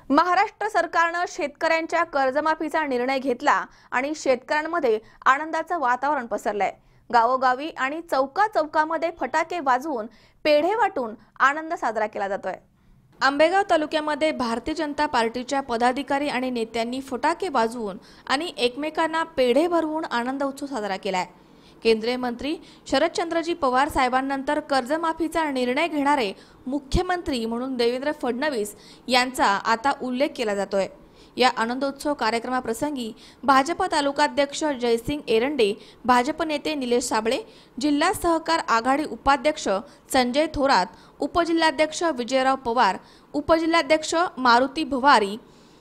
महाराष्ट्र सरकारने शेतकऱ्यांच्या कर्जमाफीचा निर्णय घेतला आणि शेतकऱ्यांमध्ये आनंदाचं वातावरण पसरलंय। गावोगावी आणि चौकामध्ये फटाके वाजवून पेढे वाटून आनंद साजरा केला जातोय। आंबेगाव तालुक्यामध्ये भारतीय जनता पार्टीच्या पदाधिकारी आणि नेत्यांनी फटाके वाजवून आणि एकमेकांना पेढे भरवून आनंद उत्सव साजरा केलाय। केंद्रीय मंत्री शरदचंद्रजी पवार साहेबांनंतर कर्जमाफीचा निर्णय घेणारे मुख्यमंत्री म्हणून देवेंद्र फडणवीस यांचा आता उल्लेख केला जातोय। या आनंदोत्सव कार्यक्रमाप्रसंगी भाजप तालुकाध्यक्ष जयसिंग एरंडे, भाजप नेते निलेश साबळे, जिल्हा सहकार आघाडी उपाध्यक्ष संजय थोरात, उपजिल्हाध्यक्ष विजयराव पवार, उपजिल्हाध्यक्ष मारुती भवारी,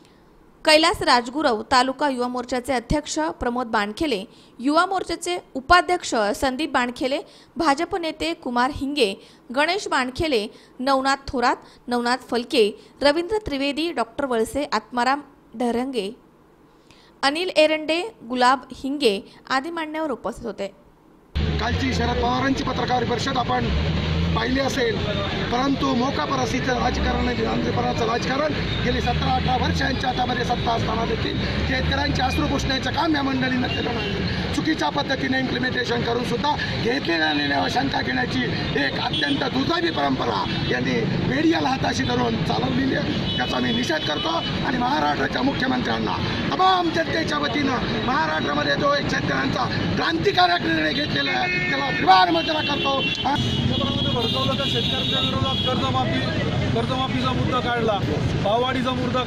कैलास राजगुरव, तालुका युवा मोर्चाचे अध्यक्ष प्रमोद बाणखेले, युवा मोर्चाचे उपाध्यक्ष संदीप बाणखेले, भाजप नेते कुमार हिंगे, गणेश बाणखेले, नवनाथ थोरात, नवनाथ फलके, रवींद्र त्रिवेदी, डॉक्टर वळसे, आत्माराम ढरंगे, अनिल एरंडे, गुलाब हिंगे आदी मान्यवर उपस्थित होते। कालची शरद पवारांची पत्रकार परिषद आपण पाहिली असेल, परंतु मोका परिस्थितीचं राजकारण, गांधीपणाचं राजकारण गेली 17-18 वर्षांच्या हातामध्ये सत्ता असताना देखील शेतकऱ्यांचे अश्रू पुसण्याचं काम या मंडळीनं केलं नाही। चुकीच्या पद्धतीने इम्प्लिमेंटेशन करून सुद्धा घेतलेल्या निर्णयावर शंका घेण्याची एक अत्यंत दुर्दैवी परंपरा यांनी मीडियाला हाताशी धरून चालवलेली आहे। त्याचा मी निषेध करतो आणि महाराष्ट्राच्या मुख्यमंत्र्यांना तमाम जनतेच्या वतीनं महाराष्ट्रामध्ये जो एक शेतकऱ्यांचा क्रांतिकारक निर्णय घेतलेला आहे त्याला त्रिवार मंजूर करतो। भडकवलं तर शेतकऱ्यांच्या विरोधात कर्जमाफीचा मुद्दा काढला, भाववाढीचा मुद्दा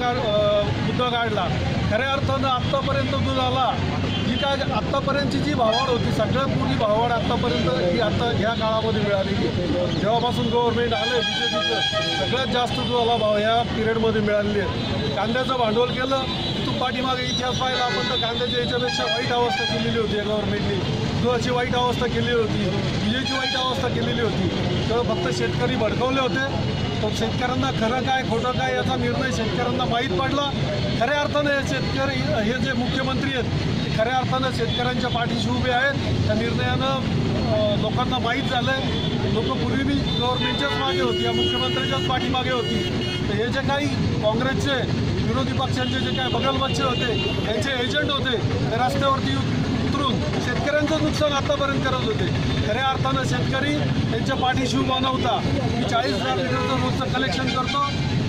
काढला। खऱ्या अर्थानं आत्तापर्यंत जो झाला जी काय आत्तापर्यंतची जी भाववाढ होती, सगळ्यात मोठी भाववाढ आत्तापर्यंत ही आता ह्या काळामध्ये मिळालेली। जेव्हापासून गव्हर्नमेंट आलं बीजेपीचं सगळ्यात जास्त जो झाला भाव ह्या पिरियडमध्ये मिळालेली आहे। कांद्याचं भांडवल केलं, तिथून पाठीमागे इतिहास पाहिला आपण तर कांद्याच्या याच्यापेक्षा वाईट अवस्था केलेली होती या गव्हर्नमेंटने। दुधाची वाईट अवस्था केली होती, विजेची वाईट अवस्था केलेली होती। तर फक्त शेतकरी भडकवले होते, तर शेतकऱ्यांना खरं काय खोटं काय याचा निर्णय शेतकऱ्यांना माहीत पडला। खऱ्या अर्थानं हे शेतकरी हे जे मुख्यमंत्री आहेत ते खऱ्या अर्थानं शेतकऱ्यांच्या पाठीशी उभे आहेत। त्या निर्णयानं लोकांना माहीत झालं। लोक पूर्वी बी गव्हर्नमेंटच्याच मागे होती, या मुख्यमंत्र्यांच्याच पाठीमागे होती। तर हे जे काही काँग्रेसचे विरोधी पक्षांचे जे काही बगलबच्चे होते, त्यांचे एजंट होते, ते रस्त्यावरती उतरून शेतकऱ्यांचं नुकसान आतापर्यंत करत होते। खऱ्या अर्थानं शेतकरी त्यांच्या पाठीशी उभा नव्हता। मी 40,000 लिटरचं रोजचं कलेक्शन करतो,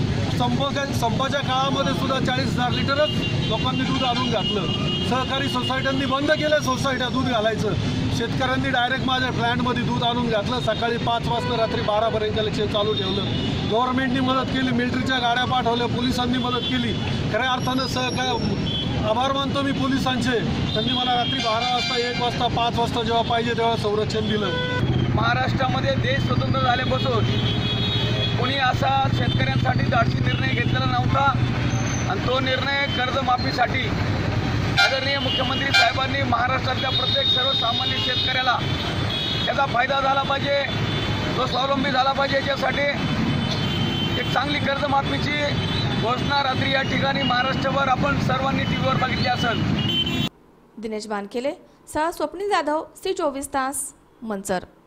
संपाच्या काळामध्ये सुद्धा 40,000 लिटरच लोकांनी दूध आणून घातलं। सहकारी सोसायट्यांनी बंद केलं सोसायट्या दूध घालायचं। शेतकऱ्यांनी डायरेक्ट माझ्या फ्लॅटमध्ये दूध आणून घातलं। सकाळी 5 वाजता रात्री 12पर्यंत कलेक्शन चालू ठेवलं। गव्हर्नमेंटनी मदत केली, मिलिटरीच्या गाड्या पाठवल्या, पोलिसांनी मदत केली। खऱ्या अर्थानं आभार मानतो मी पोलिसांचे, त्यांनी मला रात्री 12 वाजता, 1 वाजता, 5 वाजता जेव्हा पाहिजे तेव्हा संरक्षण दिलं। महाराष्ट्रामध्ये देश स्वतंत्र झाल्यापासून कोणी असा शेतकऱ्यांसाठी धाडसी निर्णय घेतलेला नव्हता आणि तो निर्णय कर्जमाफीसाठी आदरणीय मुख्यमंत्री साहेबांनी महाराष्ट्रातल्या प्रत्येक सर्वसामान्य शेतकऱ्याला त्याचा फायदा झाला पाहिजे, तो स्वावलंबी झाला पाहिजे, याच्यासाठी एक चांगली कर्जमाफीची घोषणा रात्री या ठिकाणी महाराष्ट्रभर आपण सर्वांनी टीव्हीवर बघितली असेल। दिनेश बाणखेले सह स्वप्नील जाधव, C24 तास, मंचर।